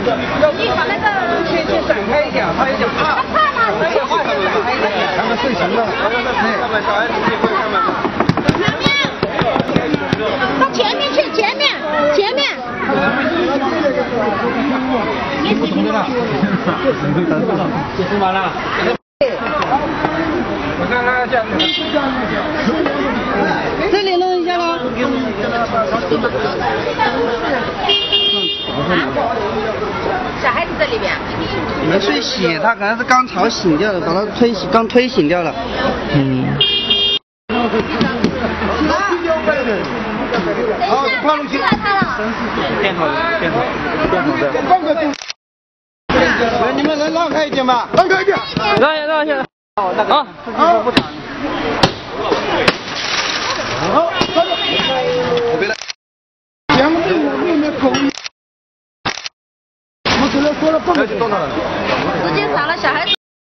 你把那个先闪开一点，他有点怕。 他怕了，你先闪开一点。 他们睡醒了。 看看小孩子可以看看。 到前面去，前面。 不同的了。结束完了。我看看下面。 这里弄一下喽。 小孩子在里边。 没睡醒，他可能是刚吵醒掉了，把他刚推醒掉了。 好，放进去。 电筒的。 放个钟。你们能让开一点吗？让开一点。 让一下。哦，那个。啊。不长。 好，我别来。2.5里面狗。我只能说了半个钟头。